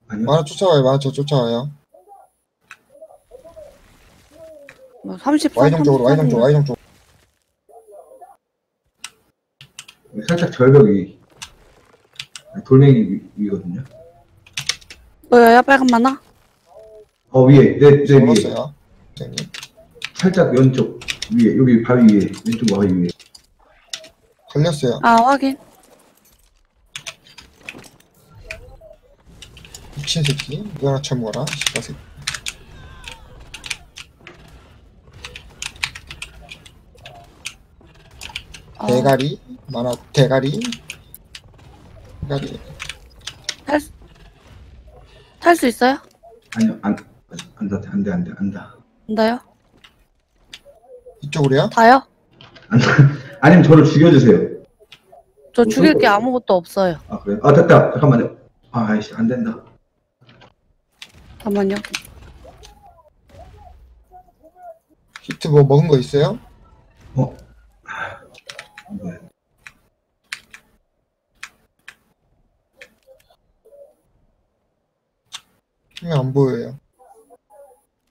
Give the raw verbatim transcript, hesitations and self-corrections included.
아니요. 만화 쫓아와요. 만화 저 쫓아와요. 뭐 삼십삼, Y정 쪽으로 Y정 쪽 Y정 쪽. 살짝 절벽 위. 돌멩이 위, 위거든요. 뭐야, 빨간 만화? 어, 위에. 내, 내 위에. 걸었어요. 선생님. 살짝 왼쪽 위에. 여기 바위 위에. 왼쪽 바위 위에. 걸렸어요. 아, 확인. 미친 새끼. 이거 하나 쳐먹어라. 씨발 새끼. 어, 대가리. 만화 대가리. 대가리. 탈, 탈 수 있어요? 아니요, 안, 안 돼, 안 돼, 안 돼, 안 돼. 안 돼요? 이쪽으로요? 다요? 안 돼. 아니면 저를 죽여주세요. 저 죽일 게 아무것도 없어요. 아, 그래요? 아, 됐다. 잠깐만요. 아, 아이씨, 안 된다. 잠깐만요. 히트 뭐 먹은 거 있어요? 어? 뭐야. 힘이 안 보여요.